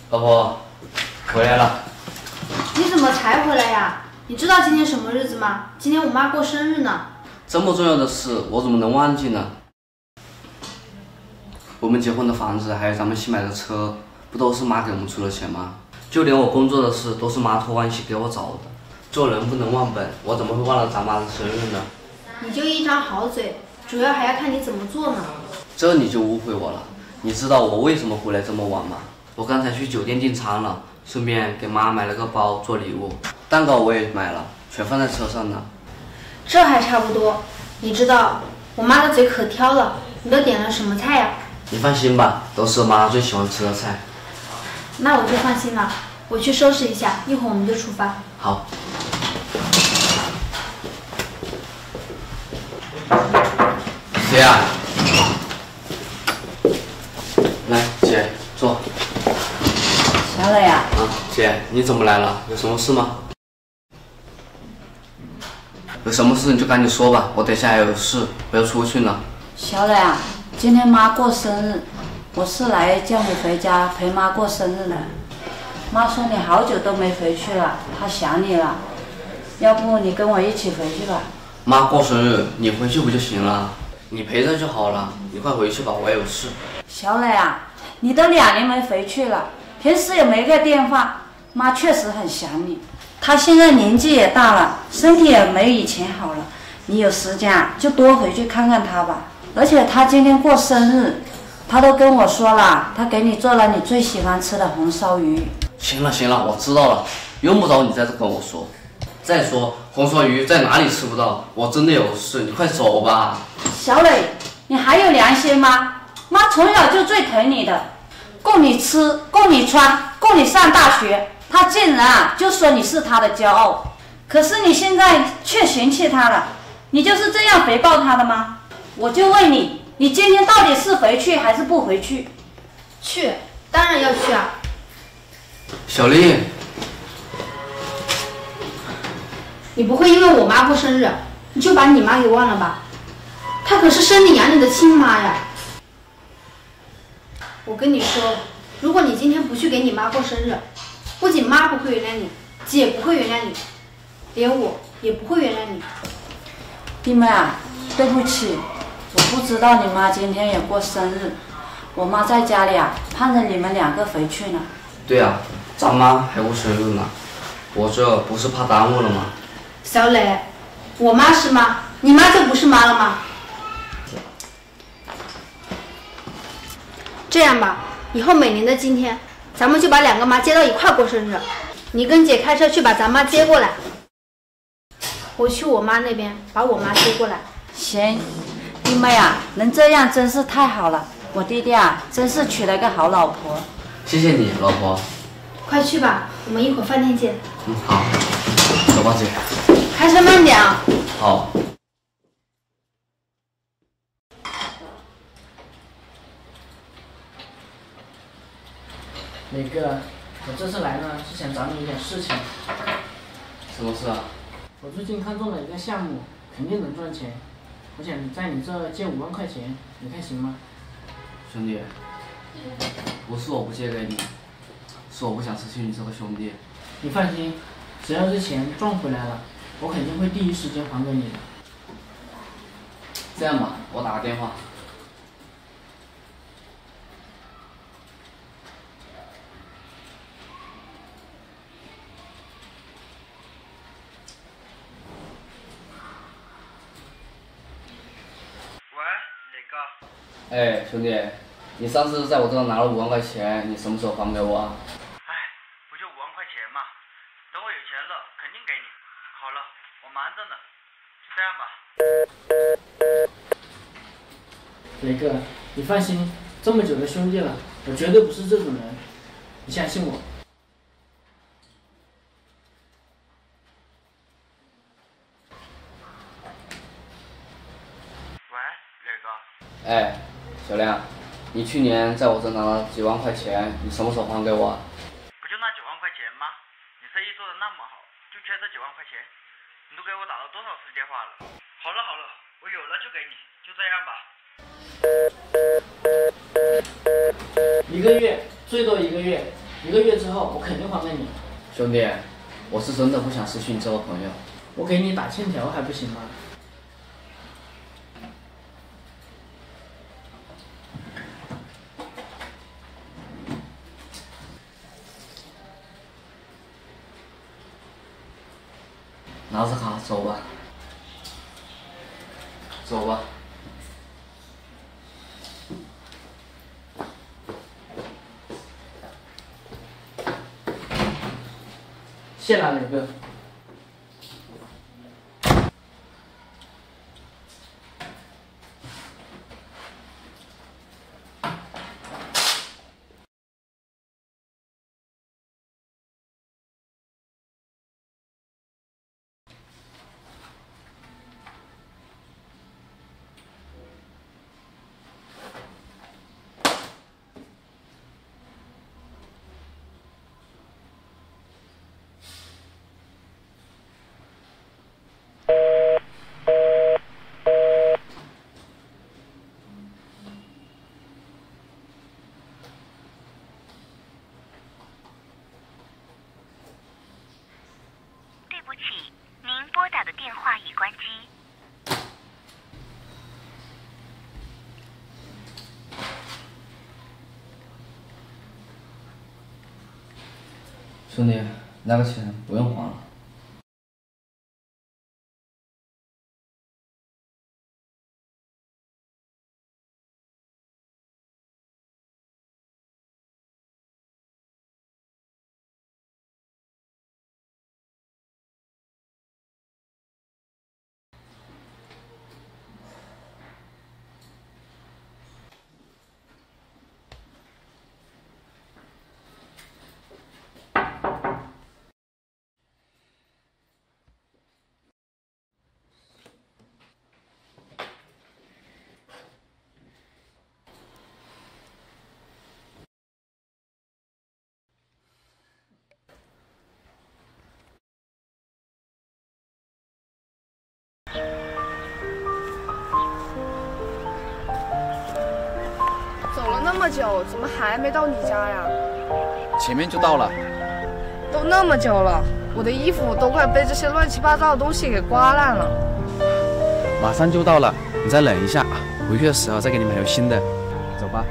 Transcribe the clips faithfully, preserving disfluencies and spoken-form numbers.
老婆，回来了。 你怎么才回来呀？你知道今天什么日子吗？今天我妈过生日呢。 这么重要的事，我怎么能忘记呢？我们结婚的房子，还有咱们新买的车，不都是妈给我们出了钱吗？就连我工作的事，都是妈托关系给我找的。做人不能忘本，我怎么会忘了咱妈的生日呢？ 你就一张好嘴，主要还要看你怎么做呢。 这你就误会我了。你知道我为什么回来这么晚吗？我刚才去酒店订餐了，顺便给妈买了个包做礼物，蛋糕我也买了，全放在车上呢。 这还差不多。你知道我妈的嘴可挑了，你都点了什么菜呀？ 你放心吧，都是妈最喜欢吃的菜。 那我就放心了，我去收拾一下，一会儿我们就出发。 好。谁呀？来，姐，坐。 小磊呀。 啊，姐，你怎么来了？有什么事吗？有什么事你就赶紧说吧，我等下还有事，我要出去呢。 小磊啊，今天妈过生日，我是来叫你回家陪妈过生日的。妈说你好久都没回去了，她想你了，要不你跟我一起回去吧。 妈过生日，你回去不就行了？你陪着就好了，你快回去吧，我有事。 小磊啊，你都两年没回去了，平时也没个电话，妈确实很想你。她现在年纪也大了，身体也没以前好了，你有时间啊就多回去看看她吧。而且她今天过生日，她都跟我说了，她给你做了你最喜欢吃的红烧鱼。 行了行了，我知道了，用不着你在这跟我说。再说红烧鱼在哪里吃不到？我真的有事，你快走吧。 小磊，你还有良心吗？妈从小就最疼你的，供你吃，供你穿，供你上大学。她竟然啊就说你是她的骄傲，可是你现在却嫌弃她了，你就是这样回报她的吗？我就问你，你今天到底是回去还是不回去？ 去，当然要去啊。 小丽， 你不会因为我妈过生日，你就把你妈给忘了吧？她可是生你养你的亲妈呀。我跟你说，如果你今天不去给你妈过生日，不仅妈不会原谅你，姐不会原谅你，连我也不会原谅你。 弟妹啊，对不起，我不知道你妈今天也过生日，我妈在家里啊，盼着你们两个回去呢。 对啊，咱妈还过生日呢，我这不是怕耽误了吗？ 小磊，我妈是妈，你妈就不是妈了吗？这样吧，以后每年的今天，咱们就把两个妈接到一块过生日。你跟姐开车去把咱妈接过来，我去我妈那边把我妈接过来。 行，弟妹啊，能这样真是太好了，我弟弟啊，真是娶了个好老婆。 谢谢你，老婆。 快去吧，我们一会儿饭店见。 嗯，好，走吧，姐。 开车慢点啊。 好。 磊哥，我这次来呢是想找你一点事情。 什么事啊？ 我最近看中了一个项目，肯定能赚钱。我想在你这借五万块钱，你看行吗？ 兄弟，不是我不借给你，是我不想失去你这个兄弟。 你放心，只要这钱赚回来了，我肯定会第一时间还给你的。 这样吧，我打个电话。哎，兄弟，你上次在我这拿了五万块钱，你什么时候还给我啊？ 哎，不就五万块钱嘛，等我有钱了肯定给你。好了，我忙着呢，就这样吧。 磊哥，你放心，这么久的兄弟了，我绝对不是这种人，你相信我。 喂，磊哥。 哎。小亮，你去年在我这拿了几万块钱，你什么时候还给我啊？ 不就那几万块钱吗？你生意做得那么好，就缺这几万块钱，你都给我打了多少次电话了？好了好了，我有了就给你，就这样吧。 一个月，最多一个月， 一个月之后我肯定还给你。 兄弟，我是真的不想失去你这个朋友。 我给你打欠条还不行吗？ 拿着卡走吧，走吧。 谢了，磊哥。 对不起，您拨打的电话已关机。 兄弟，那个钱不用还了。 走了那么久，怎么还没到你家呀？ 前面就到了。 都那么久了，我的衣服都快被这些乱七八糟的东西给刮烂了。 马上就到了，你再忍一下，回去的时候再给你买条新的。走吧。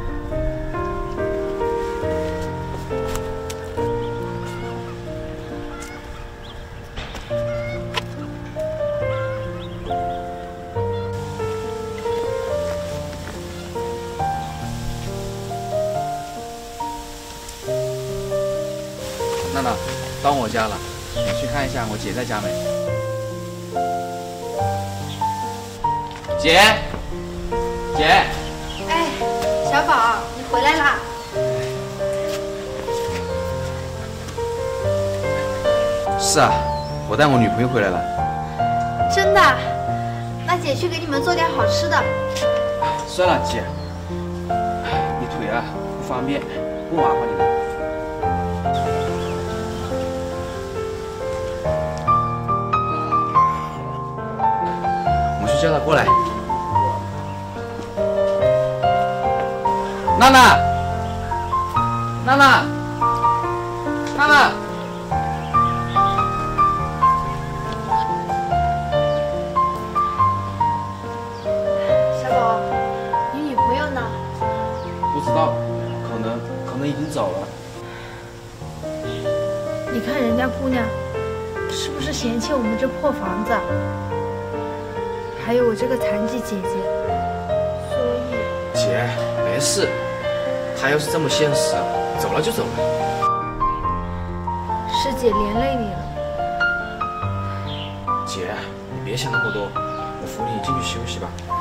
娜娜，到我家了，你去看一下我姐在家没？姐，姐， 哎，小宝，你回来啦？ 是啊，我带我女朋友回来了。 真的？那姐去给你们做点好吃的。 算了，姐，你腿啊不方便，不麻烦你了。叫他过来，娜娜，娜娜，娜娜， 小宝，你女朋友呢？ 不知道，可能可能已经走了。 你看人家姑娘，是不是嫌弃我们这破房子？还有我这个残疾姐姐，所以姐没事，她要是这么现实，走了就走了。 是姐连累你了。 姐，你别想那么多，我扶你进去休息吧。